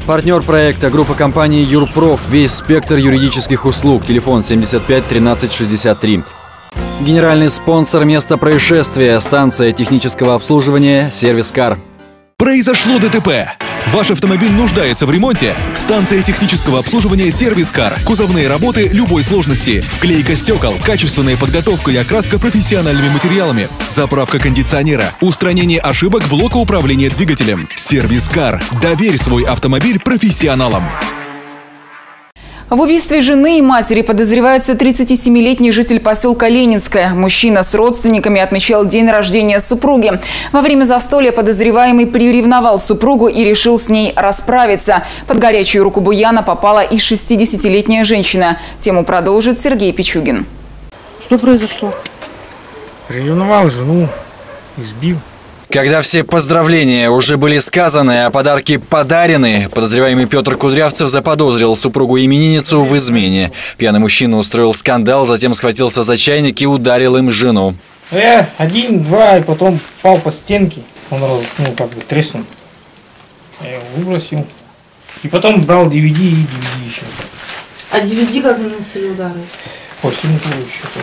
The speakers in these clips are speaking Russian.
Партнер проекта – группа компаний «Юрпроф». Весь спектр юридических услуг. Телефон 75 13 63. Генеральный спонсор места происшествия – станция технического обслуживания «Сервис Кар». Произошло ДТП. Ваш автомобиль нуждается в ремонте? Станция технического обслуживания «Сервис Кар». Кузовные работы любой сложности. Вклейка стекол, качественная подготовка и окраска профессиональными материалами. Заправка кондиционера. Устранение ошибок блока управления двигателем. «Сервис Кар». Доверь свой автомобиль профессионалам. В убийстве жены и матери подозревается 37-летний житель поселка Ленинское. Мужчина с родственниками отмечал день рождения супруги. Во время застолья подозреваемый приревновал супругу и решил с ней расправиться. Под горячую руку буяна попала и 60-летняя женщина. Тему продолжит Сергей Пичугин. Что произошло? Приревновал жену, избил. Когда все поздравления уже были сказаны, а подарки подарены, подозреваемый Петр Кудрявцев заподозрил супругу-именинницу в измене. Пьяный мужчина устроил скандал, затем схватился за чайник и ударил им жену. Я один, два, и потом пал по стенке. Он треснул. Я его выбросил. И потом брал DVD и DVD еще. А DVD как наносили удары? По всему телу еще тоже.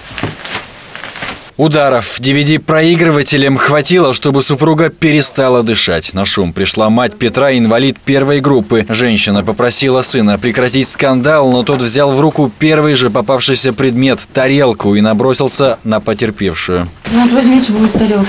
Ударов DVD-проигрывателем хватило, чтобы супруга перестала дышать. На шум пришла мать Петра, инвалид первой группы. Женщина попросила сына прекратить скандал, но тот взял в руку первый же попавшийся предмет – тарелку, и набросился на потерпевшую. Ну вот возьмите, будет тарелка.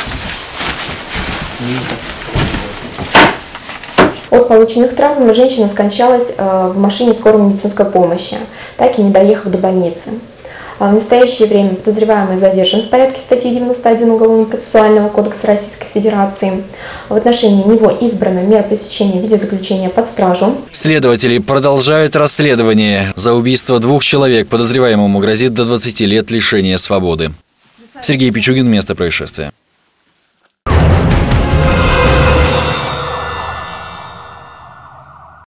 От полученных травм женщина скончалась в машине скорой медицинской помощи, так и не доехав до больницы. В настоящее время подозреваемый задержан в порядке статьи 91 Уголовно-процессуального кодекса Российской Федерации. В отношении него избрана мера пресечения в виде заключения под стражу. Следователи продолжают расследование. За убийство 2 человек подозреваемому грозит до 20 лет лишения свободы. Сергей Пичугин, место происшествия.